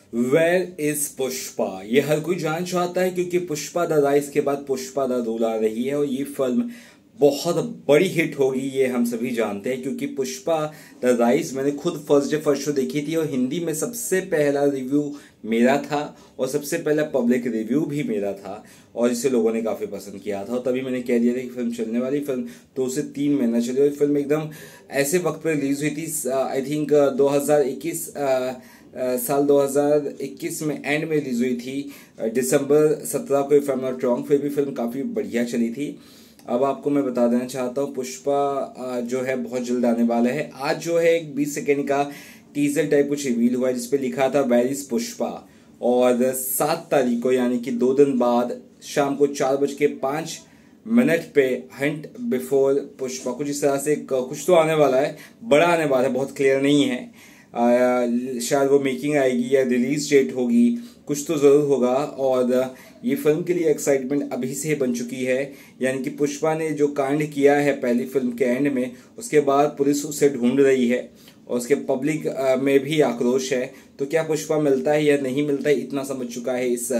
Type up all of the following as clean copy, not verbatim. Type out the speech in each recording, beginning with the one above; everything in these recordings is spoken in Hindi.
वेयर इज पुष्पा, ये हर कोई जानना चाहता है क्योंकि पुष्पा द राइज के बाद पुष्पा द रूल आ रही है और ये फिल्म बहुत बड़ी हिट होगी, ये हम सभी जानते हैं। क्योंकि पुष्पा द राइज मैंने खुद फर्स्ट डे फर्स्ट शो देखी थी और हिंदी में सबसे पहला रिव्यू मेरा था और सबसे पहला पब्लिक रिव्यू भी मेरा था और इसे लोगों ने काफ़ी पसंद किया था। और तभी मैंने कह दिया था कि फिल्म चलने वाली, फिल्म 2 से 3 महीना चली और फिल्म एकदम ऐसे वक्त पर रिलीज हुई थी। आई थिंक 2021 साल 2021 में एंड में रिलीज हुई थी, दिसंबर 17 को, if I am not wrong. फिर भी फिल्म काफ़ी बढ़िया चली थी। अब आपको मैं बता देना चाहता हूँ, पुष्पा जो है बहुत जल्द आने वाला है। आज जो है एक 20 सेकेंड का टीजर टाइप कुछ रिवील हुआ है जिसपे लिखा था वेयर इज पुष्पा, और 7 तारीख को यानी कि 2 दिन बाद शाम को 4:05 पे हंट बिफोर पुष्पा, कुछ इस तरह से कुछ तो आने वाला है, बड़ा आने वाला है, बहुत क्लियर नहीं है। शायद वो मेकिंग आएगी या रिलीज डेट होगी, कुछ तो ज़रूर होगा। और ये फिल्म के लिए एक्साइटमेंट अभी से बन चुकी है। यानी कि पुष्पा ने जो कांड किया है पहली फिल्म के एंड में, उसके बाद पुलिस उसे ढूंढ रही है और उसके पब्लिक में भी आक्रोश है। तो क्या पुष्पा मिलता है या नहीं मिलता है, इतना समझ चुका है इस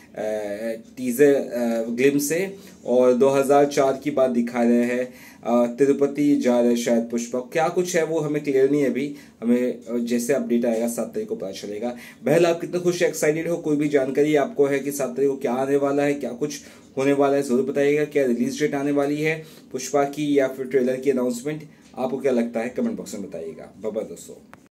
टीजर ग्लिम से। और 2004 की बात दिखा रहे हैं, तिरुपति जा रहे शायद पुष्पा, क्या कुछ है वो हमें क्लियर नहीं है अभी। हमें जैसे अपडेट आएगा 7 तारीख को पता चलेगा। बहरहाल आप कितने खुश एक्साइटेड हो, कोई भी जानकारी आपको है कि 7 तारीख को क्या आने वाला है, क्या कुछ होने वाला है, जरूर बताइएगा। क्या रिलीज डेट आने वाली है पुष्पा की या फिर ट्रेलर की अनाउंसमेंट, आपको क्या लगता है कमेंट बॉक्स में बताइएगा। बाय बाय दोस्तों।